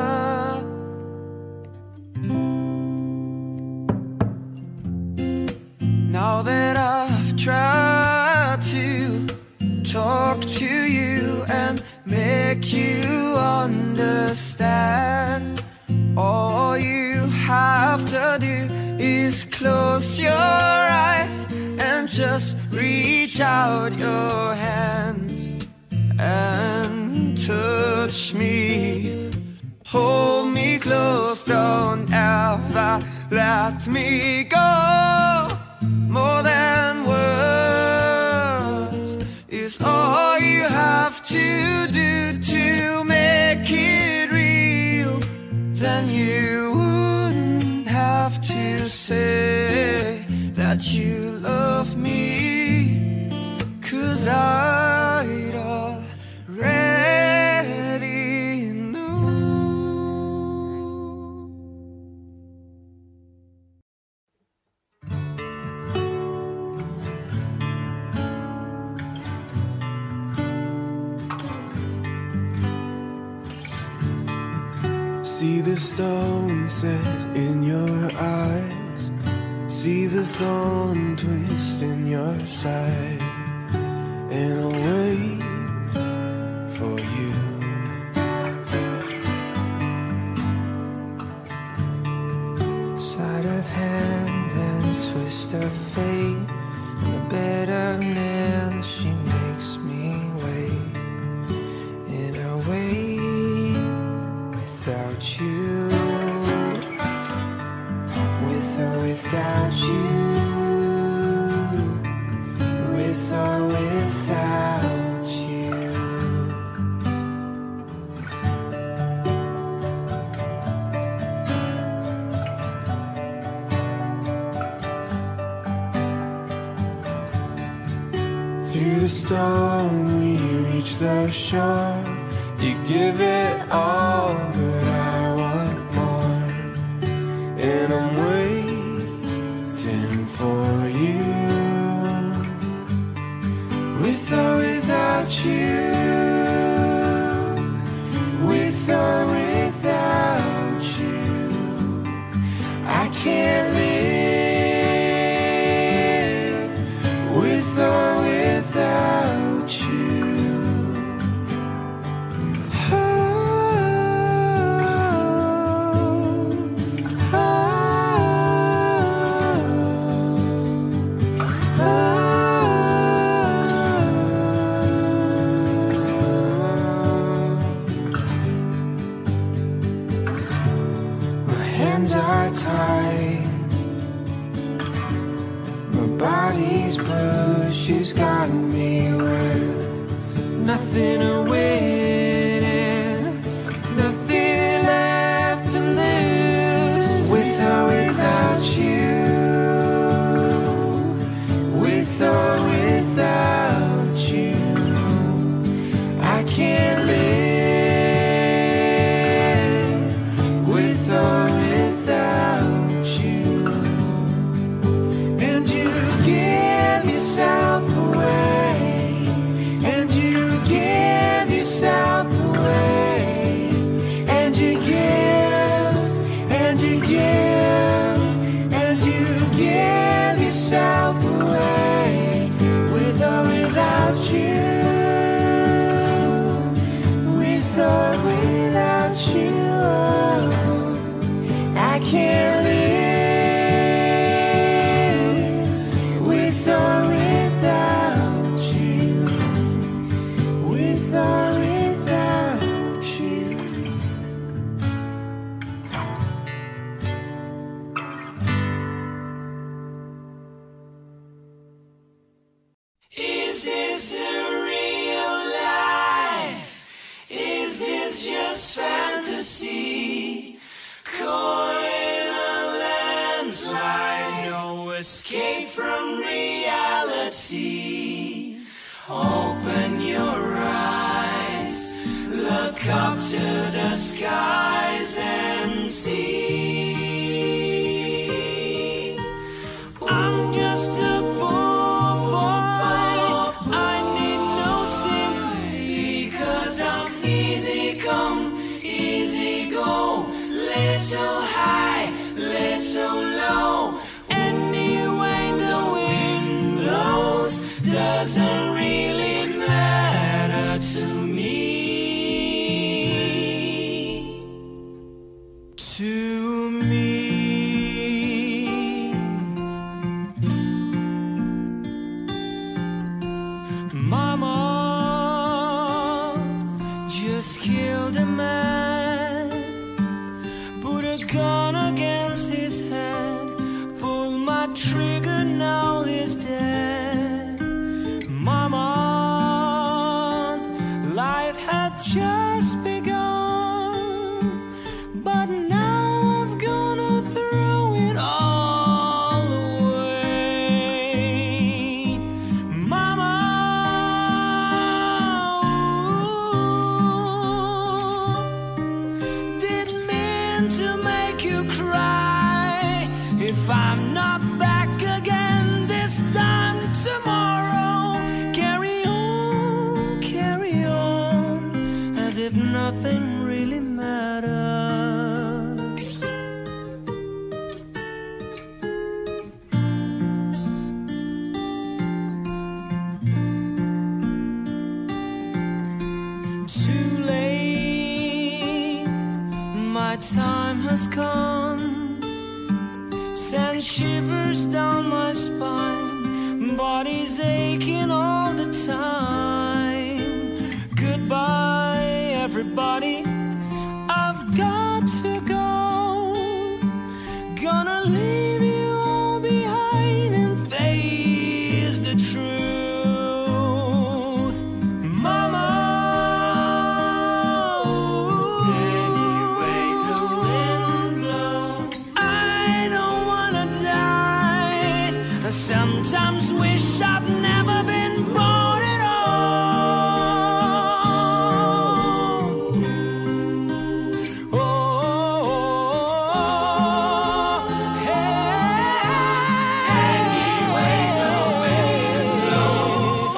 Now that I've tried to talk to you and make you understand, all you have to do is close your eyes and just reach out your hand and touch me. Hold me close, don't ever let me go. More than words is all you have to do to make it real. Then you wouldn't have to say that you love me, 'cause I'd already know. See the stone set in your eyes, see the thorn twist in your side, and I'll wait for you. Sleight of hand and twist of fate, and a bitterness she makes me wait, and I wait without you, with or without you, with or without you. Through the storm we reach the shore. You give it all, but I want more, and I'm waiting for you, with or without you, with or without you. I can't live with or without you. Hands are tied, my body's blue, she's got me wet, nothing to win and nothing left to lose. With or without you, with or without you, I can't live with or without you. And you give yourself away, and you give yourself away, and you give, and you give, and you give yourself away, with or without you. escape from reality. Open your eyes, look up to the skies and see. I'm just a poor boy, I need no sympathy, 'cause I'm easy come, easy go, little high, little low. Anyway the wind blows doesn't really matter to me. To me. Mama just killed a man, put a gun against his head, pulled my trigger, now he's dead. Mama, life had just begun, but now I've gonna throw it all away. Mama, didn't mean to make you cry. If I'm not back again this time tomorrow, carry on, carry on, as if nothing really matters. Too late, my time has come, sends shivers down my spine, body's aching all the time. Goodbye, everybody, I've got to go. Gonna leave you all behind and face the truth. Mama, anyway the wind blows, I don't wanna die. I sometimes wish I've never been born at all. Oh, hey. Anyway the wind blows,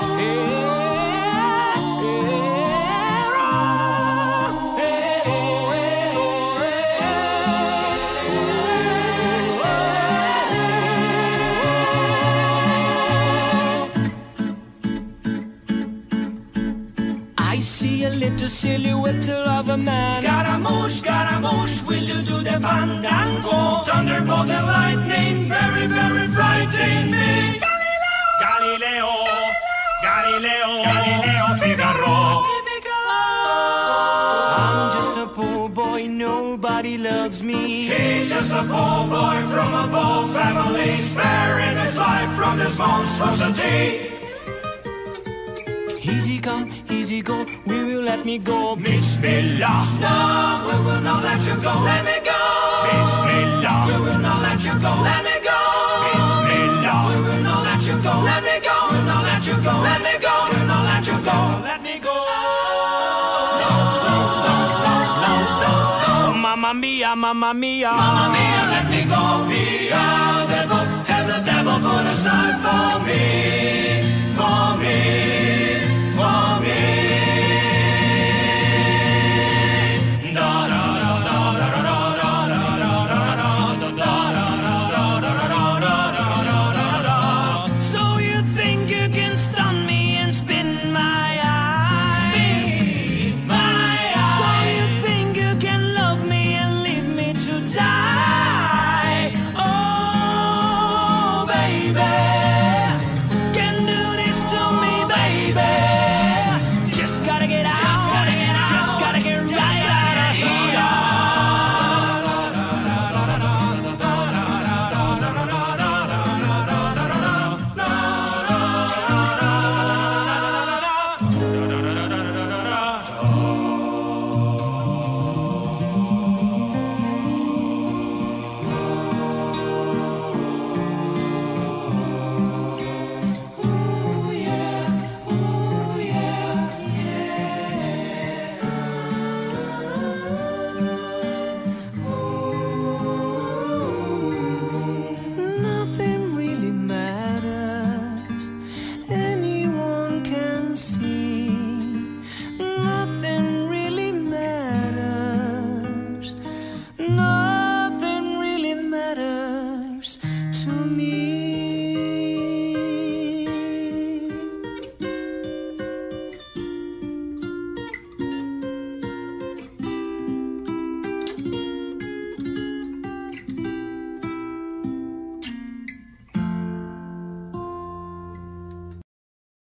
I see a little silhouette of a man. Scaramouche, Scaramouche, will you do the fandango? Thunderbolts and lightning, very, very frightening me. Galileo, Galileo, Galileo, Figaro. I'm just a poor boy, nobody loves me. He's just a poor boy from a poor family, sparing his life from this monstrosity. Easy come, easy go, will you let me go? Bismillah, no, we will not let you go, let me go. Bismillah, we will not let you go, let me go. Bismillah, we will not let you go, let me go. We will not let you go, let me go. We will not let you go, let me go. No, no, no, no, no, no, no. Mamma mia, mamma mia, mamma mia, let me go. Beelzebub has a devil put aside for me, for me.